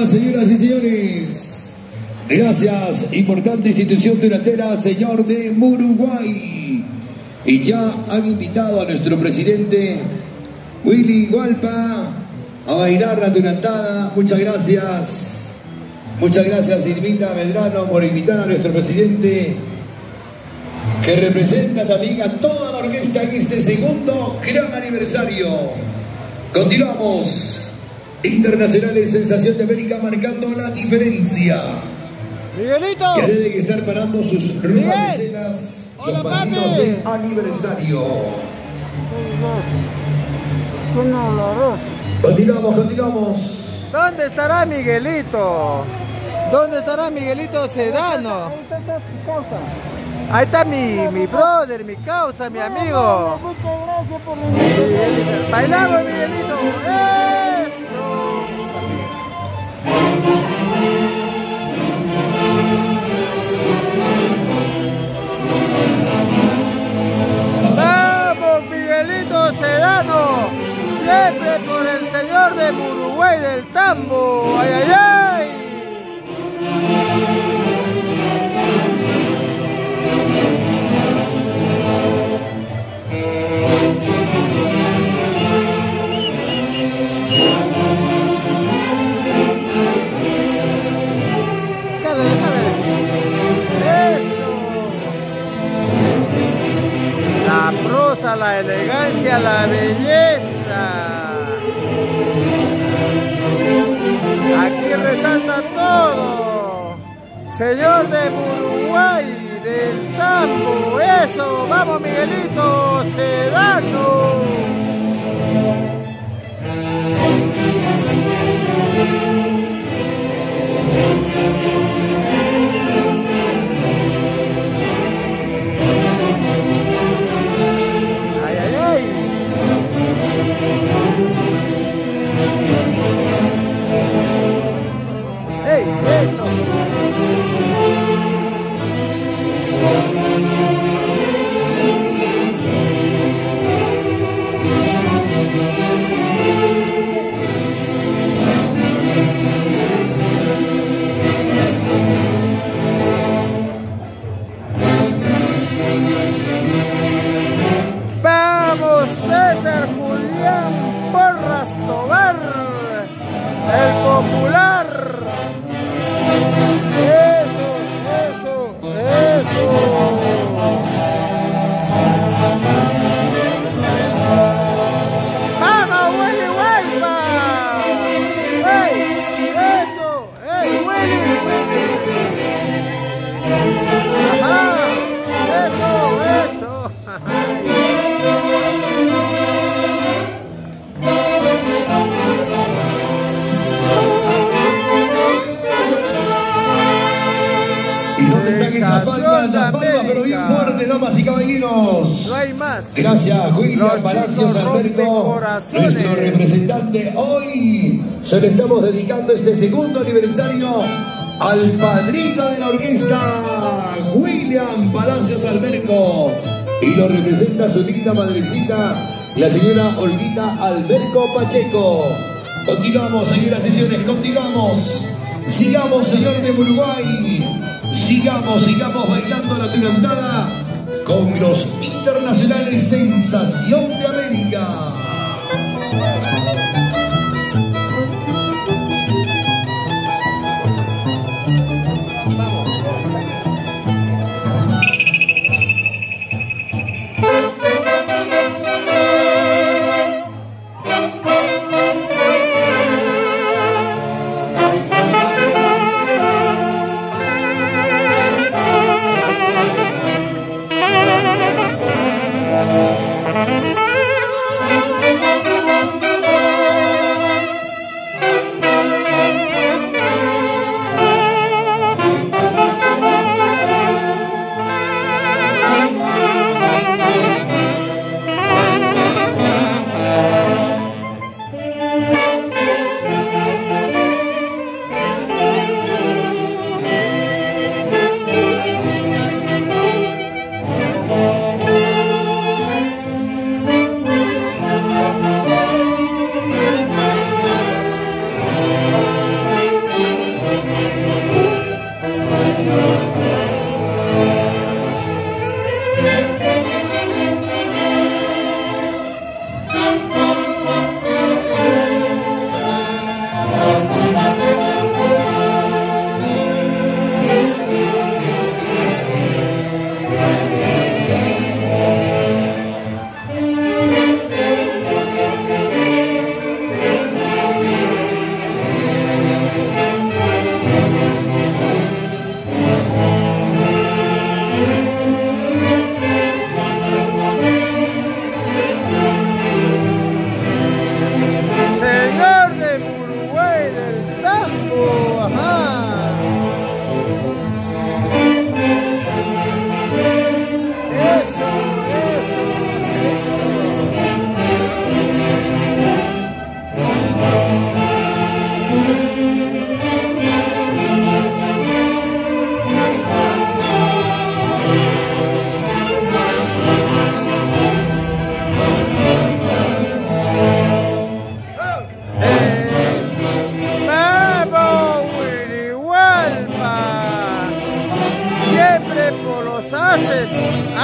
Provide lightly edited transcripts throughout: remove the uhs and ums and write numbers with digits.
más, señoras y señores. Gracias, importante institución durantera, señor de Uruguay. Y ya han invitado a nuestro presidente Willy Hualpa a bailar la durantada. Muchas gracias. Muchas gracias, Irmita Medrano, por invitar a nuestro presidente, que representa también a toda la orquesta en este segundo gran aniversario. Continuamos. Internacionales, sensación de América, marcando la diferencia. Miguelito. Ya deben estar parando sus rudas escenas. Hola, los partidos de aniversario. Continuamos. ¿Dónde estará Miguelito? ¿Dónde estará Miguelito Sedano? Ahí está mi brother, mi causa, mi amigo. Muchas gracias por la invitación. Bailamos, Miguelito. ¡Eso! ¡Vamos, Miguelito Sedano! Siempre por el señor de Uruguay del tambo. ¡Ay, ay, ay! La prosa, la elegancia, la belleza. Aquí resalta todo. Señor de Uruguay, del tambo. Eso, vamos, Miguelito Sedano. ¡Ey, eso! ¡Vamos, César Julián Porras Tobar, el popular! Eso. ¡Vamos, Willy Hualpa! ¡Ey! ¡Eso! ¡Ey, Willy! ¡Ajá! ¡Eso! ¿Y dónde están esas palmas? Las palmas, pero bien fuertes, damas y caballeros. No hay más. Gracias, William Palacios Alberto, nuestro representante. Hoy se le estamos dedicando este segundo aniversario al padrino de la orquesta, William Palacios Alberto. Y lo representa su linda madrecita, la señora Olguita Alberto Pacheco. Continuamos, señoras y señores, continuamos. Sigamos, señor de Uruguay. Sigamos bailando la durantada con los internacionales sensación de América.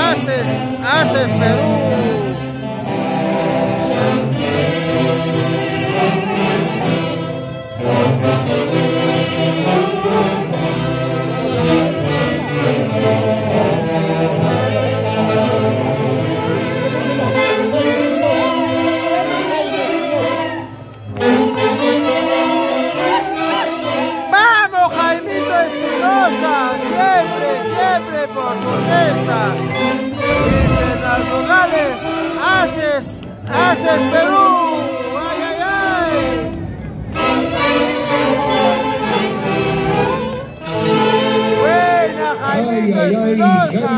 Haces Perú. ¡Vamos, Jaimito Espinosa! Siempre por protesta. Internacionales, haces Perú. ¡Ay, ay, ay! Buena, Jaimito Espinosa.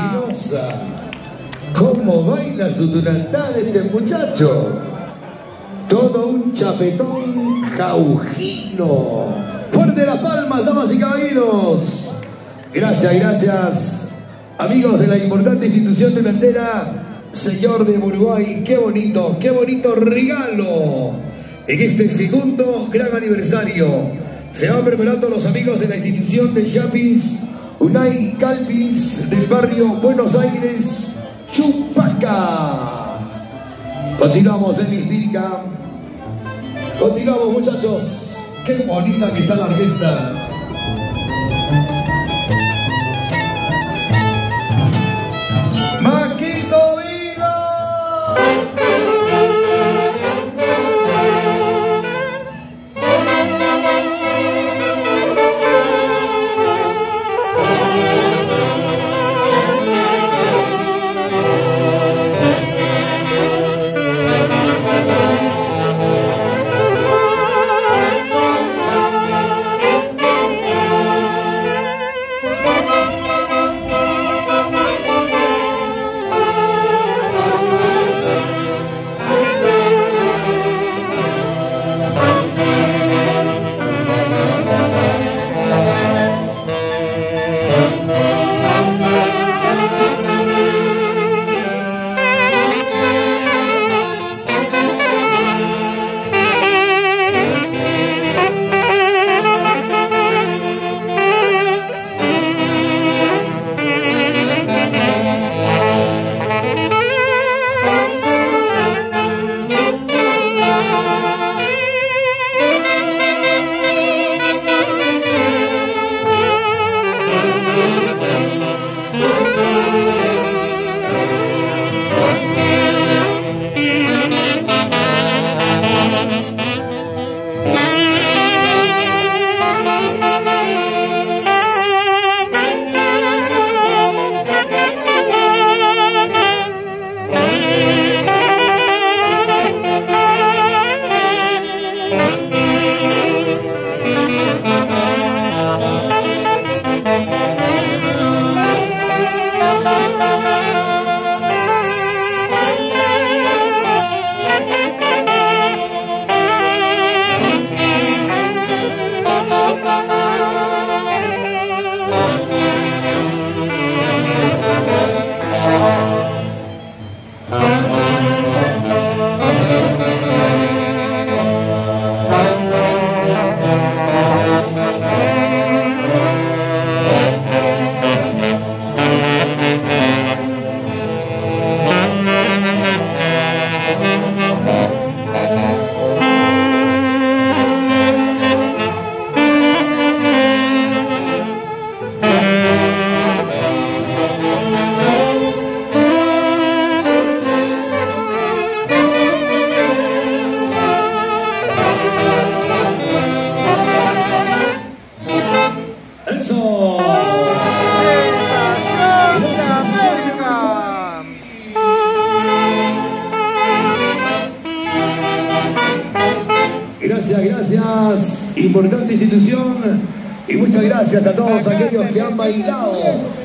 ¿Cómo baila su durantad este muchacho? Todo un chapetón jaujino. Fuerte las palmas, damas y caballeros. Gracias, amigos de la importante institución delantera, señor de Uruguay. Qué bonito regalo en este segundo gran aniversario. Se van preparando los amigos de la institución de Chapis, Unai Calpis, del barrio Buenos Aires, Chupaca. Continuamos, Denis Virga. Continuamos, muchachos. Qué bonita que está la orquesta. ¡Maquito Vino! Gracias, importante institución, y muchas gracias a todos aquellos que han bailado